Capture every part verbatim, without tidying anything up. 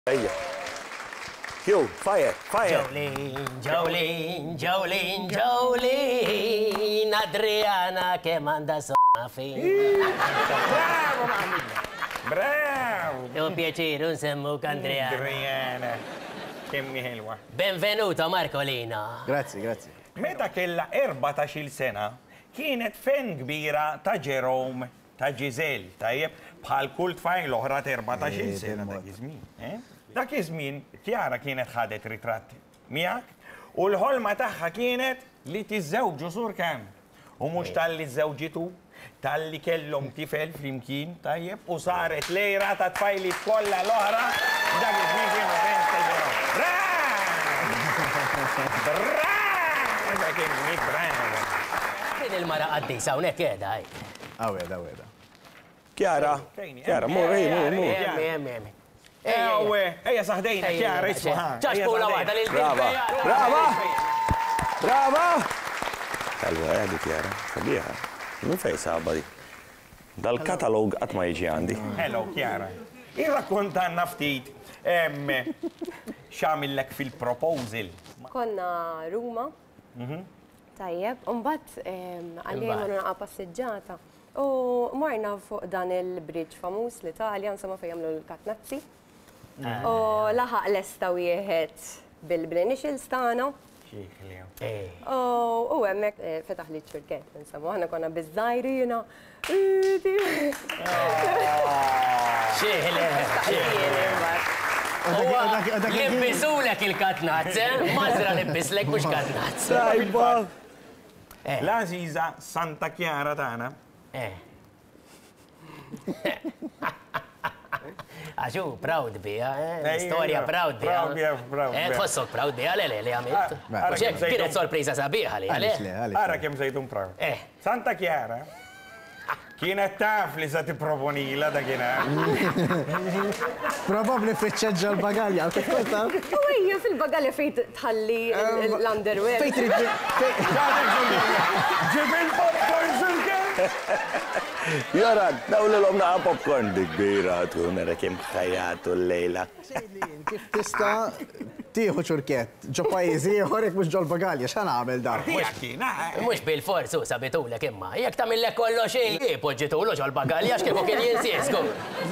Ejja. Kju, fire, fire. Jolene, Jolene, Jolene, Jolene, Adriana che manda s***a fin. Bravo, mamma! Bravo! È un piacere, un semmuk Adriana. Adriana, kemmi ħelwa. Benvenuto Marcolino. Grazie, grazie. Meta kella erbatax-il sena, kienet fen kbira ta' Jerome, ta' Giselle, tajjeb, bħal kult fajn l-oħra ta' erbatax-il sena dak iż-żmien. Dak iż-żmien Chiara kienet ħadet ritratti miegħek u l-ħolma tagħha kienet li tiżżewġu sur kemm. U mhux tal-li żewġitu, tal-li kellhom tifel flimkien, tajjeb, u saret lejra ta' tfajli kollha l-oħra dak iż-żmien kienu fejn ta' Jerome. Bravo! Bravo! Dak iż-żmien bravo. Kien il-mara qaddisa hawnhekk qiegħda. Aweda, aweda. Chiara, Chiara, mur, mur, mur. Emmi, emmi, emmi. Ewe, eja saħdejna, Chiara, isma. ċaċpula waħda lil Brava, brava! Brava! Allora, għadi Chiara, sabiħa. Min fej sabba di? Dal-katalog qatt ma jiġi għandi. Hello, Chiara. Irrakkontanna ftit x'għamillek fil-proposal. Konna Ruma, tajjeb, unbat għalli għamlu naqa passeggiata. U marna fuq dan il-bridge famus l-Italja, insomma fejn jagħmlu l-katnazzi. U laħaq lesta wieħed bil-initials tagħna. U hemmhekk fetaħ li ċirket, insomma, aħna konna biżżajrina. Xieħle, Libbisulek il-katnazz, mażra libbislek mhux katnazz. Tajba! L-Aziza Santa Chiara tagħna. Għaxu, proud bija, storja proud bija. Proud bija, proud bija. Tfossok proud bija, le, le, le, għamilt. Kienet sorpriza sabiħa li, għale? Ara kem sejtum proud. Santa Chiara kienet taf li sa tipproponila da kienet. Probabli fiċċeġġa l-bagalja, kifkota? U hija fil-bagalja fejn tħalli l-underwear. Fejn trid Ġib il-popcorn xulke? Jara, dawlu l-om naqa popcorn dik bira, tu nara kem ħajatu l-lejla. Kif tista tieħu ċurket ġo pajjiżi ieħor mhux ġo l-bagalja, x'għan għamel dar? Mhux bil-forz u sabitulek imma. Jekk tagħmillek kollox xejn, poġġitulu ġol bagalja x'kieku kien jinsiesku.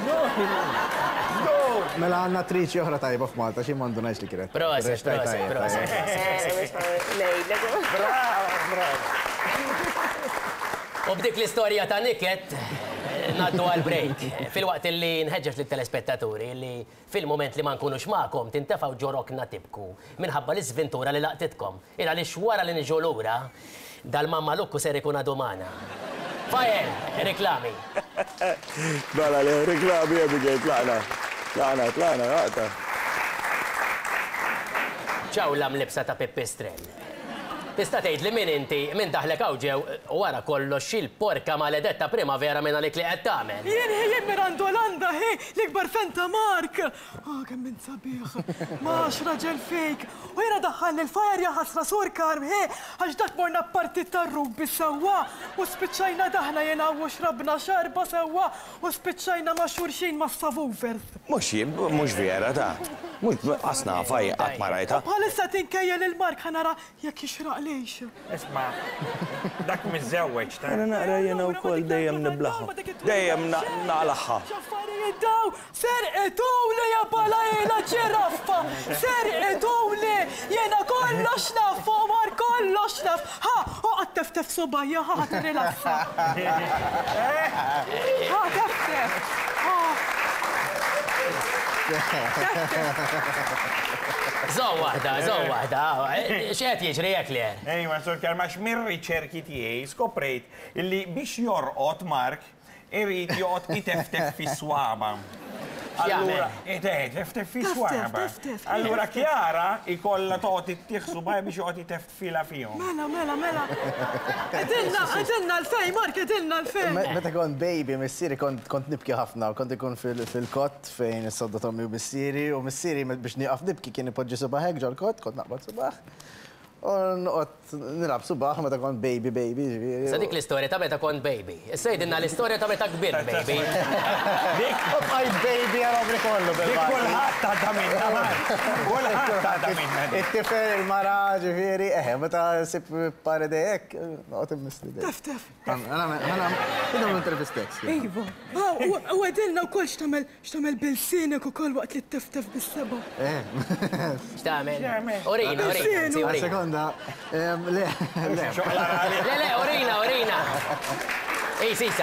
Mela għandna triċi oħra tajba f'Malta, xi m'għandunajx li kienet. Proset, proset, proset. Bravo, bravo. U b'dik l-istorja ta' Niket, naddu għal-break. Fil-waqt li nħeġġeġ l-telespettaturi li fil-moment li ma nkunux ma'kom tintefaw ġorokna tibku minħabba l-izventura li laqtitkom. Ira li xwara li nġu lura dal-mamma lukku ser ikun domana. Fajer, reklami. Bala li, reklami għabigħaj, tlaqna. Tlaqna, tlaqna, għata. ċaw l-amlibsa ta' Pippistrell. Tista' tgħid li min inti minn daħlek hawn ġew wara kollox il-porka maledetta primavera minn għalik li qed tagħmel. Jien ħejjem Miranda Olanda, ħej, l-ikbar fenta Mark. Ah, kemm min sabiħ. Max raġel fejk. U jiena daħħalni l-fajer jaħasra sur karm, ħej, għax dak morna partit tar-rugby sewwa u spiċċajna daħna jiena u xrabna xarba sewwa u spiċċajna ma' xurxin ma' savuvers. Mux jib, mux vera ta' mux asna faj qatt ma rajta. Bħalissa tinkejjel il-Mark ħanara jekk jixraq lejx. Isma, dak miż-żewweġ ta' Għana naqra jena u kol dejjem niblaħu. Dejjem naqlaħħa. Xaffarijiet daw, serqituli ya balajla ċiraffa, serqituli, jena kollox naf, Omar kollox naf. Ha, u għattef-tef subajja, ha, t-rilassa. Ha, tef-tef. Zon wahda, zon wahda, xeħt jiġri jek li? Ej, ma sur karmax mir-riċerki tiegħi skoprejt illi biex jorqot Mark irrid joqgħod iteftef fi swaba. Allura, iteftef fi swaba. Allura Chiara ikolla toqgħod ittieħsu baj biex joqgħod iteftfila fihom. Mela, mela, mela. Edilna, edilna l-fej, Mark, edilna l-fej. Meta kont baby, missieri kont nibki ħafna, kont ikun fil-kott fejn is-sodda Tommi u missieri, u missieri biex nieqaf nibki kien ipoġġi subaħek ġol kott, kont naqbad subaħ. U noqgħod nilab subaħ meta kont baby baby. Sa dik l-istorja ta' meta kont baby. Issa jidinna l-istorja ta' meta kbir baby. Bqajt baby għarabri kollu Dik kulħadd ta' minna. Kulħadd ta' minna. It-tifel, il-mara, ġifieri, eħe, meta sib pari dejek, noqgħod immisli dejek. Tef, tef. Għana, għana, għana l-intervistex. Iva. U għedilna u koll xtamel, xtamel bil-sinek u koll waqt li t-tef-tef bis-seba. X'tagħmel? Orina, orina, anzi, orina. Sekonda, le, le. Le, le, orina, orina. Ej, sisa.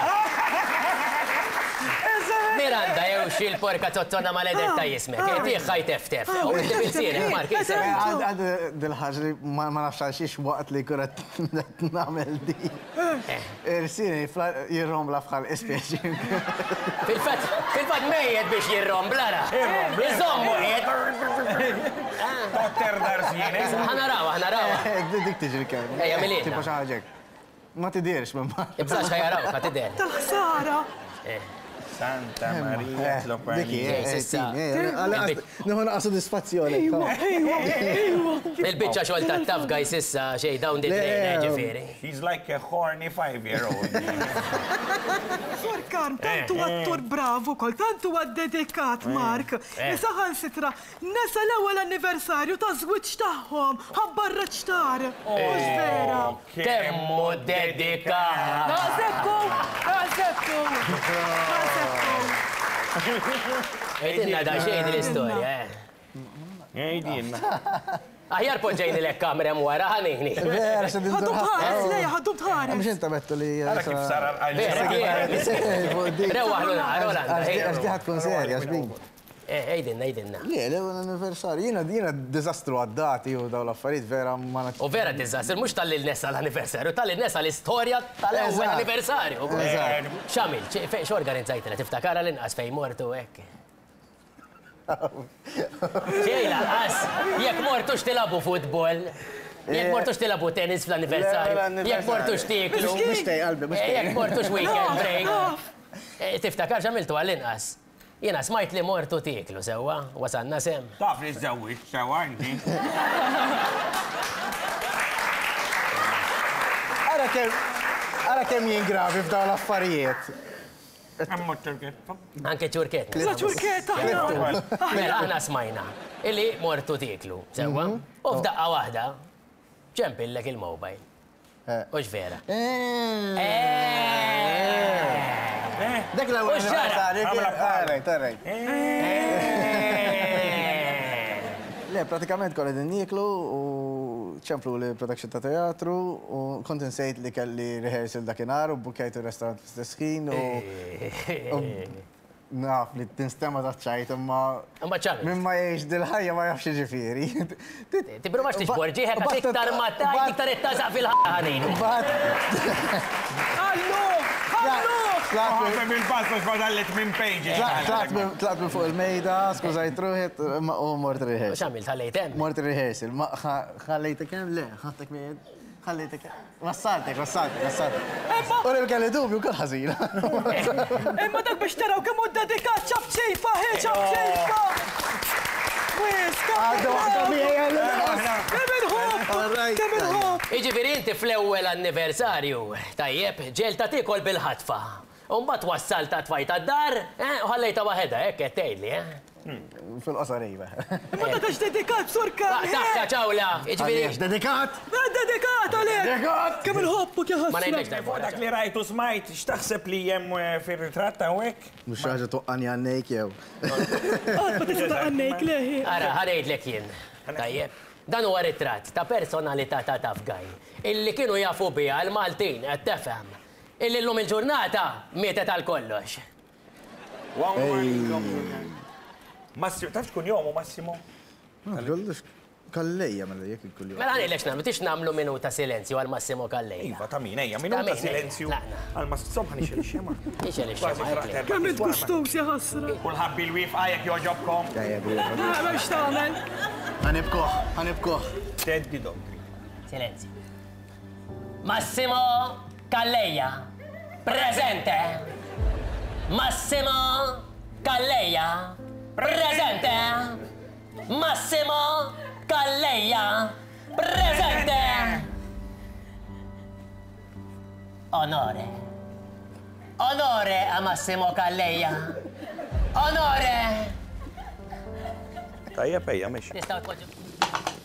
Miranda, jew xil porka tottona ma l-edek ta' jismek. Tiħ ħaj tef-tef. U inti bil-sinek, Mark, jisem. Għad dil-ħagġa li ma nafx xiex waqt li kurat namel di. Irsini jirrombla fħal ispeċi. Fil-fat, fil-fat mejjed biex jirrombla ra. Iżommu jed. Totter darsjien. Ħanarawa, ħanarawa. Dik tiġi l-kelma. Ejja, milina. Tipo xaħġek. Ma tidirx minn ma. Ibżax ħajaraw, ka tider. Tal-ħsara. Santa Maria, Diki, Tlopani. Nħu naqqa soddisfazzjoni. Il-bicċa xol ta' taf għaj sissa xej down the drain, ġifiri. He's like a horny five-year-old. Sur Karm, tantu għattur bravu kol, tantu għad-dedikat, Mark. Isaħan sitra, nesa l-ewel anniversarju ta' żwieġ tagħhom, ħabbarra ċtar. Mux vera. Kemmu dedikat. Nażekku, nażekku, nażekku. Ejdinna da xejn l-istoria, eh. Ejdinna. Aħjar poġġejni l-kamera mwara ħanini. Vera, xedin Ħaddu tħares, leja, ħaddu tħares. Mux inta bettu li. Għara kif sara Vera, rewaħlu naħar, Olanda. Għax diħat kun serja, xbin. Ejdinna, ejdinna. Le, le, l-anniversarju. Jina, jina dizastru għaddati u daw l-affarijiet vera ma naċ. U vera dizastru, mux tal-li l-nessa l-anniversarju, tal-li l-nessa l-istoria tal-ewwel anniversarju. Xamil, x'organizzajtina, tiftakara l-inqas fej mortu hekk. Xejla, qas, jekk mortu xtilabu futbol, jekk mortu xtilabu tennis fl-anniversarju, jekk mortu xtiklu. Mux tej, qalbi, mux tej. Jekk mortu x-weekend break. Tiftakar xamiltu għall-inqas. Jena smajt li mortu tiklu sewa, wasanna sem. Taf li z-zawit, sewa, inti. Ara kem jingravi f'daw l-affarijiet. Għammu ċurket. Anke ċurket. La ċurketa, ħana. Mela, aħna smajna. Illi mortu tiklu, sewa. U f'daqqa wahda, ċempillek il-mobile. Ux vera. Dak l-għu Ux ġara? Le, pratikament kolli din niklu u ċemplu li production ta' teatru u kont insejt li kelli rehearsal dakinhar u bukajtu restaurant fl-istess ħin u naf li tinstema ta' ċajt imma Imma ċamil. minn ma jgħix dil-ħajja ma jafx ġifieri. Tibru maċ tiġborġi, ħek għat iktar mattaj, iktar ittazaq fil-ħanin. Allu, allu. Għafem il-pasto xfadallet minn pages. Tlaqt minn fuq il-mejda, skużajt ruħet u mort rehearsal. Xamil, tal-lejtem? Mort rehearsal, ma ħallejtek hemm le, ħattek minn ħallejtek wassaltek, wassaltek, wassaltek. U li kelli dubju kol ħażina. Imma dak biex taraw kemm hu dedikat ċabċejfa, ħe ċabċejfa. Wis, Għaddu għaddu miegħi. kemm inħobb, kemm inħobb. Iġifiri inti fl-ewwel anniversarju, tajjeb, ġelta tikol bil-ħatfa. Umbat wassalta tfajta d-dar, u ħallejta waħeda, ekk tgħidli, eh? Fil-qosor iva. Imma dak għax dedikat, sur Karm. Taħka ċawla, iġifiri. Dedikat? Dedikat għalek. Dedikat? Kemm inħobbok ja Ma ngħidlekx ħassna. Fuq dak li rajtu smajt, x'taħseb li jem fir-ritratta u hekk? Mux ħaġa toqqani għannejk jew. Għad ma tista' għannejk leħi. Ara, ħanejdlek jien, tajjeb. Dan huwa ritratt ta' personalità ta' tafgaj, illi kienu jafu biha l-Maltin, qed tefhem. Illi llum il-ġurnata mietet għal kollox. Massimo, taf tkun jomu, Massimo? Għallux kallejja mela jek il-kull Mela għanilek xnamlu, tix namlu minuta silenzju għal Massimo Kallejja. Iva, ta' min, ejja, minuta min, silenzju. laqna. Għal-Massimo ħanix il-xema. Ixel ix-xema. Kemm intgustus ja ħassra. Kulħabbi l-wif għajek joġobkom. Ma x'tagħmel? Għanibkuħ, għanibkuħ. Teddi dogri. Silenzju. Massimo Kallejja, presente. Massimo Kallejja, presente. Massimo Kallejja, Presente! Onore. Onore a Massimo Calleja. Onore! Tajjeb ejja mhix. Nistaw tpoġġu.